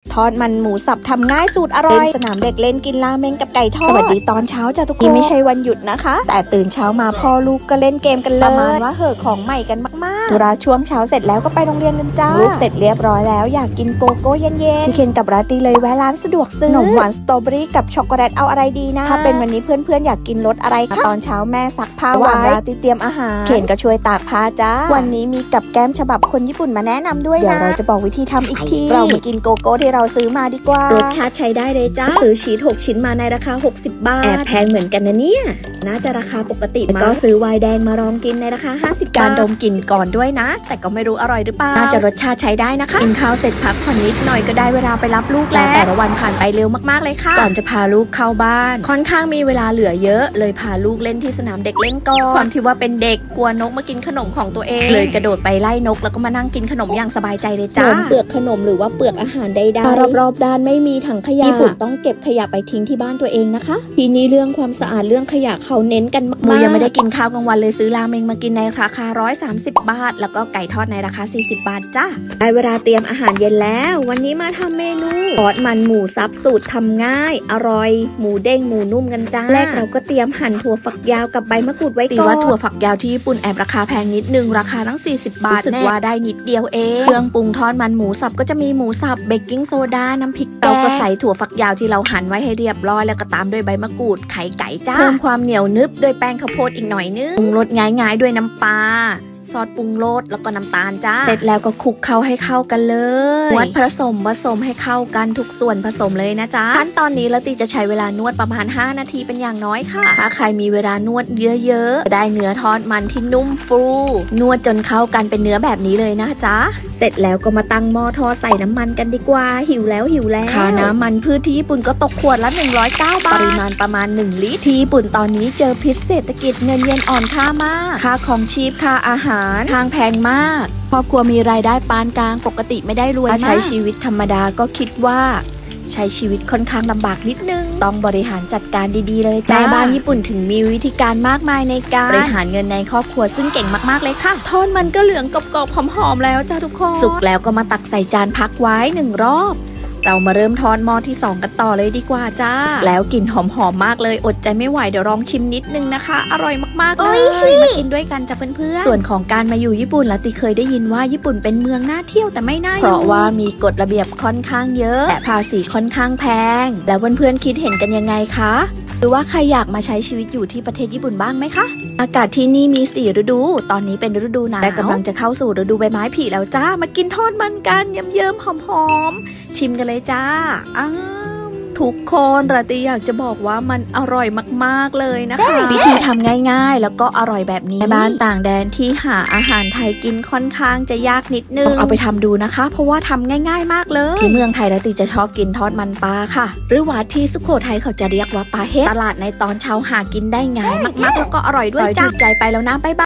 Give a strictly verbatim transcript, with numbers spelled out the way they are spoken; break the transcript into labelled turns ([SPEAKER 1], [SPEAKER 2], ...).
[SPEAKER 1] ทอดมันหมูสับทำง่ายสูตรอร่อยสนามเด็กเล่นกินราเมงกับไก่ทอดสวัสดีตอนเช้าจ้าทุกคนนี่ไม่ใช่วันหยุดนะคะแต่ตื่นเช้ามาพ่อลูกก็เล่นเกมกันเลยประมาณว่าเหอะของใหม่กันมากๆธุระช่วงเช้าเสร็จแล้วก็ไปโรงเรียนกันจ้าลูกเสร็จเรียบร้อยแล้วอยากกินโกโก้เย็นๆพี่เคนกับราตีเลยแวะร้านสะดวกซื้อขนมหวานสตรอเบอรี่กับช็อกโกแลตเอาอะไรดีนะถ้าเป็นวันนี้เพื่อนๆอยากกินรสอะไรคะตอนเช้าแม่ซักผ้าไว้ราตีเตรียมอาหารเคนก็ช่วยตากผ้าจ้าวันนี้มีกับแก้มฉบับคนญี่ปุ่นมาแนะนำด้วยนะเดี๋ยวเราจะบอกวิธีทำอีกทีเรามากินโกโก้ที่เราซื้อมาดีกว่ารสชาติใช้ได้เลยจ้าซื้อชีสหกชิ้นมาในราคาหกสิบบาทแอบแพงเหมือนกันนะเนี่ยน่าจะราคาปกติก็ซื้อไวน์แดงมาลองกินในราคาห้าสิบบาทการดมกลิ่นก่อนด้วยนะแต่ก็ไม่รู้อร่อยหรือเปล่าน่าจะรสชาติใช้ได้นะคะกินข้าวเสร็จพักผ่อนนิดหน่อยก็ได้เวลาไปรับลูกแล้วแต่ละวันผ่านไปเร็วมากๆเลยค่ะก่อนจะพาลูกเข้าบ้านค่อนข้างมีเวลาเหลือเยอะเลยพาลูกเล่นที่สนามเด็กเล่นก่อนความที่ว่าเป็นเด็กกลัวนกมากินขนมของตัวเองเลยกระโดดไปไล่นกแล้วก็มานั่งกินขนมอย่างสบายใจเลยจ้าเปลือกขนมหรือว่าเปลือกอาหารใดๆรอบๆด้านไม่มีถังขยะญี่ปุ่นต้องเก็บขยะไปทิ้งที่บ้านตัวเองนะคะทีนี้เรื่องความสะอาดเรื่องขยะเขาเน้นกันมากๆมูยังไม่ได้กินข้าวกลางวันเลยซื้อราเมงมากินในราคาหนึ่งร้อยสามสิบบาทแล้วก็ไก่ทอดในราคาสี่สิบบาทจ้าได้เวลาเตรียมอาหารเย็นแล้ววันนี้มาทำเมนูทอดมันหมูสับสูตรทำง่ายอร่อยหมูเด้งหมูนุ่มกันจ้าแรกเราก็เตรียมหั่นถั่วฝักยาวกับใบมะกรูดไว้ก่อนตีว่าถั่วฝักยาวที่ญี่ปุ่นแอบราคาแพงนิดนึงราคาตั้งสี่สิบบาทรู้สึกว่าได้นิดเดียวเองเครื่องปรุงทอดมันหมูสับก็จะมีหมูสับเบกกิ้งโซดาน้ำพริกเราก็ใส่ถั่วฝักยาวที่เราหั่นไว้ให้เรียบร้อยแล้วก็ตามด้วยใบมะกรูดไข่ไก่จ้าเพิ่มความเหนียวนึบด้วยแป้งข้าวโพดอีกหน่อยนึงปรุงรสง่ายๆด้วยน้ำปลาซอสปรุงรสแล้วก็น้ำตาลจ้าเสร็จแล้วก็คลุกเข้าให้เข้ากันเลยนวดผสมผสมให้เข้ากันทุกส่วนผสมเลยนะจ๊ะขั้นตอนนี้ละตีจะใช้เวลานวดประมาณห้านาทีเป็นอย่างน้อยค่ะถ้าใครมีเวลานวดเยอะๆจะได้เนื้อทอดมันที่นุ่มฟูนวดจนเข้ากันเป็นเนื้อแบบนี้เลยนะจ๊ะเสร็จแล้วก็มาตั้งหม้อทอดใส่น้ำมันกันดีกว่าหิวแล้วหิวแล้วค่าน้ำมันพืชที่ญี่ปุ่นก็ตกขวดละหนึ่งร้อยเก้าบาทปริมาณประมาณหนึ่งลิตรที่ญี่ปุ่นตอนนี้เจอพิษเศรษฐกิจเงินเยนอ่อนค่ามากค่าของชีพค่าอาหารทางแพงมากครอบครัวมีรายได้ปานกลางปกติไม่ได้รวยมากใช้ชีวิตธรรมดาก็คิดว่าใช้ชีวิตค่อนข้างลำบากนิดนึงต้องบริหารจัดการดีๆเลยจ้าแม่บ้านญี่ปุ่นถึงมีวิธีการมากมายในการบริหารเงินในครอบครัวซึ่งเก่งมากๆเลยค่ะทอดมันก็เหลืองกรอบๆหอมๆแล้วจ้าทุกคนสุกแล้วก็มาตักใส่จานพักไว้หนึ่งรอบเรามาเริ่มทอดหม้อที่สองกันต่อเลยดีกว่าจ้าแล้วกลิ่นหอมๆมากเลยอดใจไม่ไหวเดี๋ยวลองชิมนิดนึงนะคะอร่อยมากๆเลยมากินด้วยกันจ้ะเพื่อนๆส่วนของการมาอยู่ญี่ปุ่นละติเคยได้ยินว่าญี่ปุ่นเป็นเมืองน่าเที่ยวแต่ไม่น่าอยู่เพราะว่ามีกฎระเบียบค่อนข้างเยอะและภาษีค่อนข้างแพงแล้วเพื่อนๆคิดเห็นกันยังไงคะหรือว่าใครอยากมาใช้ชีวิตอยู่ที่ประเทศญี่ปุ่นบ้างไหมคะอากาศที่นี่มีสี่ฤดูตอนนี้เป็นฤดูหนาวและกำลังจะเข้าสู่ฤดูใบไม้ผลิแล้วจ้ามากินทอดมันกันเยิ้มๆหอมๆชิมกันเลยจ้าอ้าวทุกคนราตรีอยากจะบอกว่ามันอร่อยมากๆเลยนะคะวิธีทำง่ายๆแล้วก็อร่อยแบบนี้บ้านต่างแดนที่หาอาหารไทยกินค่อนข้างจะยากนิดนึงเอาไปทำดูนะคะเพราะว่าทำง่ายๆมากเลยที่เมืองไทยราตรีจะชอบกินทอดมันปลาค่ะหรือว่าที่สุโขทัยเขาจะเรียกว่าปลาเฮ็ดตลาดในตอนเช้าหากินได้ง่ายมากๆแล้วก็อร่อยด้วยจ้าใจไปแล้วนะบ๊ายบาย